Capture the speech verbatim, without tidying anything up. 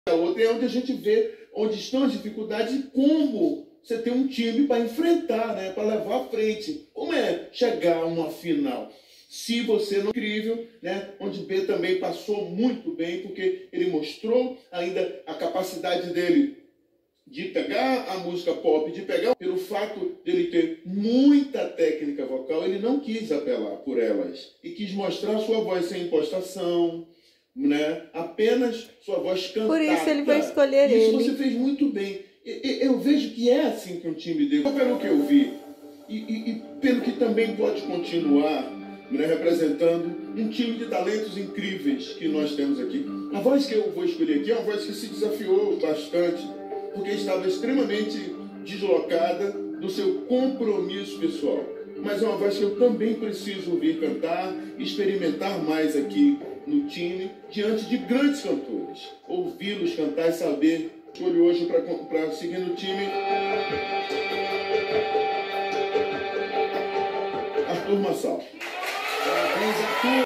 A outra é onde a gente vê onde estão as dificuldades e como você tem um time para enfrentar, né, para levar à frente. Como é chegar a uma final? Se você não é incrível, né, onde B também passou muito bem, porque ele mostrou ainda a capacidade dele de pegar a música pop, de pegar, pelo fato de ele ter muita técnica vocal, ele não quis apelar por elas e quis mostrar sua voz sem impostação, né? Apenas sua voz cantada. Por isso ele vai escolher isso ele. Isso você fez muito bem. Eu vejo que é assim que um time dele, pelo que eu vi, e, e, e pelo que também pode continuar, né, representando um time de talentos incríveis que nós temos aqui. A voz que eu vou escolher aqui é uma voz que se desafiou bastante, porque estava extremamente deslocada do seu compromisso pessoal. Mas é uma voz que eu também preciso ouvir cantar, experimentar mais aqui no time, diante de grandes cantores. Ouvi-los cantar e saber. Escolho hoje para seguir no time Arthur Massal.